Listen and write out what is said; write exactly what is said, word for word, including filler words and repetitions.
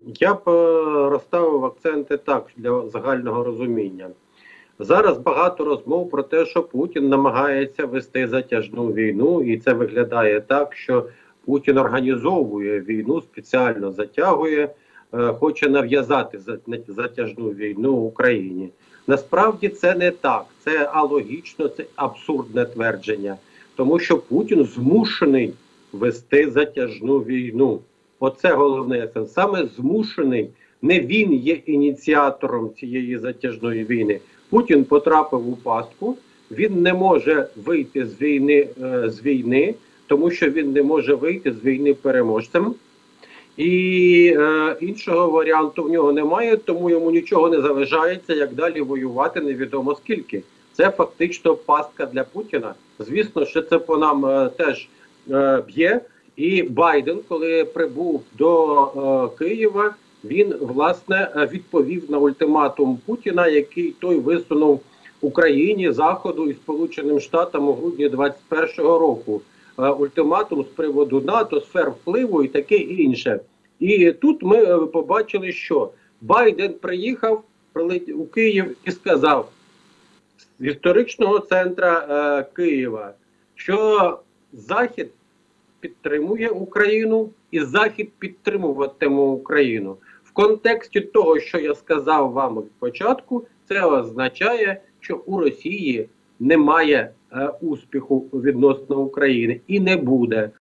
Я б е, розставив акценти так для загального розуміння. Зараз багато розмов про те, що Путін намагається вести затяжну війну, і це виглядає так, що Путін організовує війну, спеціально затягує, е, хоче нав'язати за- затяжну війну Україні. Насправді це не так, це алогічно, це абсурдне твердження, тому що Путін змушений вести затяжну війну. Оце головне. Саме змушений. Не він є ініціатором цієї затяжної війни. Путін потрапив у пастку, він не може вийти з війни, е, з війни, тому що він не може вийти з війни переможцем. І е, іншого варіанту в нього немає, тому йому нічого не залишається, як далі воювати невідомо скільки. Це фактично пастка для Путіна. Звісно, що це по нам е, теж е, б'є. І Байден, коли прибув до е, Києва, він власне відповів на ультиматум Путіна, який той висунув Україні, Заходу і Сполученим Штатам у грудні двадцять першого року. Е, ультиматум з приводу НАТО, сфер впливу і таке інше. І тут ми е, побачили, що Байден приїхав прилетів у Київ і сказав з історичного центра е, Києва, що Захід підтримує Україну і Захід підтримуватиме Україну. В контексті того, що я сказав вам від початку, це означає, що у Росії немає е, успіху відносно України і не буде.